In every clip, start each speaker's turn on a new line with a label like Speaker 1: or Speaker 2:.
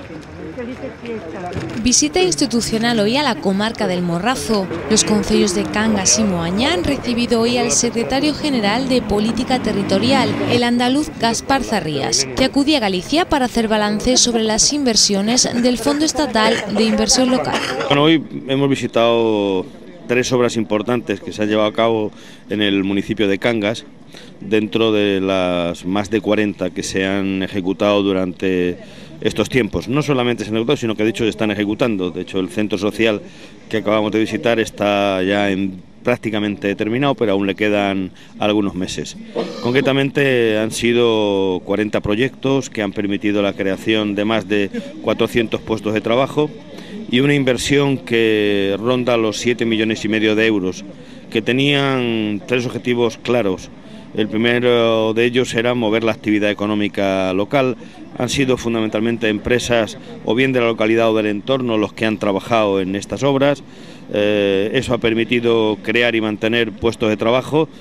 Speaker 1: Visita institucional hoy a la comarca del Morrazo. Los concellos de Cangas y Moaña han recibido hoy al secretario general de Política Territorial, el andaluz Gaspar Zarrías, que acudía a Galicia para hacer balance sobre las inversiones del Fondo Estatal de Inversión Local.
Speaker 2: Bueno, hoy hemos visitado 3 obras importantes que se han llevado a cabo en el municipio de Cangas, dentro de las más de 40 que se han ejecutado durante estos tiempos. No solamente se han ejecutado, sino que de hecho se están ejecutando. De hecho, el centro social que acabamos de visitar está ya prácticamente terminado, pero aún le quedan algunos meses. Concretamente han sido 40 proyectos que han permitido la creación de más de 400 puestos de trabajo y una inversión que ronda los 7,5 millones de euros, que tenían 3 objetivos claros. El primero de ellos era mover la actividad económica local. Han sido fundamentalmente empresas o bien de la localidad o del entorno los que han trabajado en estas obras. Eso ha permitido crear y mantener puestos de trabajo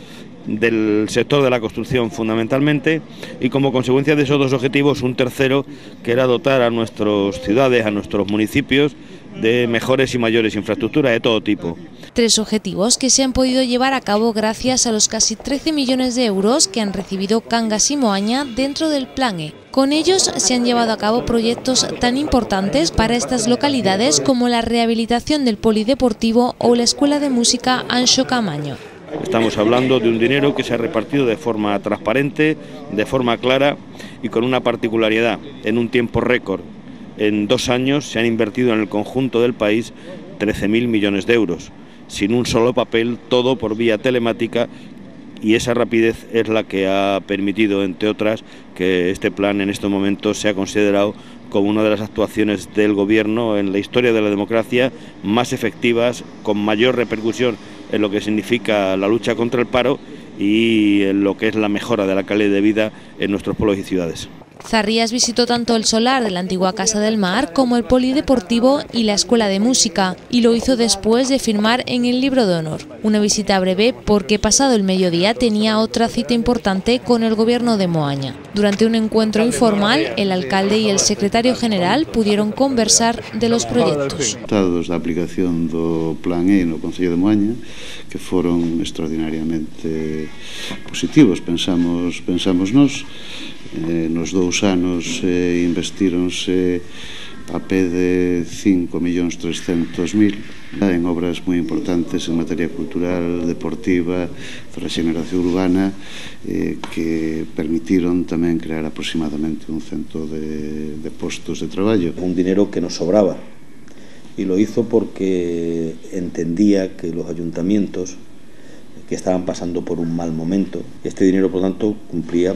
Speaker 2: del sector de la construcción fundamentalmente, y como consecuencia de esos 2 objetivos, un tercero, que era dotar a nuestras ciudades, a nuestros municipios, de mejores y mayores infraestructuras de todo tipo.
Speaker 1: 3 objetivos que se han podido llevar a cabo gracias a los casi 13 millones de euros que han recibido Cangas y Moaña dentro del Plan E. Con ellos se han llevado a cabo proyectos tan importantes para estas localidades como la rehabilitación del polideportivo o la escuela de música Anxo Camaño.
Speaker 2: Estamos hablando de un dinero que se ha repartido de forma transparente, de forma clara y con una particularidad: en un tiempo récord. En 2 años se han invertido en el conjunto del país 13.000 millones de euros, sin un solo papel, todo por vía telemática, y esa rapidez es la que ha permitido, entre otras, que este plan en estos momentos sea considerado como una de las actuaciones del Gobierno en la historia de la democracia más efectivas, con mayor repercusión en lo que significa la lucha contra el paro y en lo que es la mejora de la calidad de vida en nuestros pueblos y ciudades.
Speaker 1: Zarrías visitó tanto el solar de la antigua Casa del Mar como el polideportivo y la escuela de música, y lo hizo después de firmar en el libro de honor. Una visita breve porque pasado el mediodía tenía otra cita importante con el gobierno de Moaña. Durante un encuentro informal, el alcalde y el secretario general pudieron conversar de los proyectos.
Speaker 3: Resultados da aplicación do Plan E no Concello de Moaña, que foron extraordinariamente positivos, pensamos nós. Nos 2 anos investíronse a pé de 5.300.000 en obras moi importantes en materia cultural, deportiva, de regeneración urbana, que permitiron tamén crear aproximadamente un 100 de postos de traballo.
Speaker 4: Un dinero que nos sobraba, y lo hizo porque entendía que los ayuntamientos que estaban pasando por un mal momento, este dinero por tanto cumplía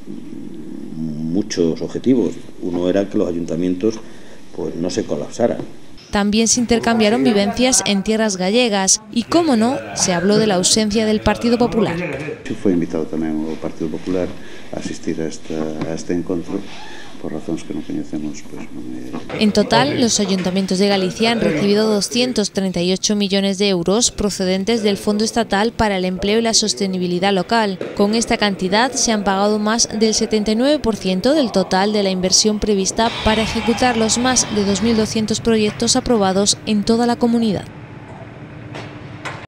Speaker 4: muchos objetivos. Uno era que los ayuntamientos pues no se colapsaran.
Speaker 1: También se intercambiaron vivencias en tierras gallegas y, cómo no, se habló de la ausencia del Partido Popular.
Speaker 3: Foi invitado tamén o Partido Popular a asistir a este encontro. Por razones que no conocemos, pues no me...
Speaker 1: En total, los ayuntamientos de Galicia han recibido 238 millones de euros procedentes del Fondo Estatal para el Empleo y la Sostenibilidad Local. Con esta cantidad se han pagado más del 79% del total de la inversión prevista para ejecutar los más de 2.200 proyectos aprobados en toda la comunidad.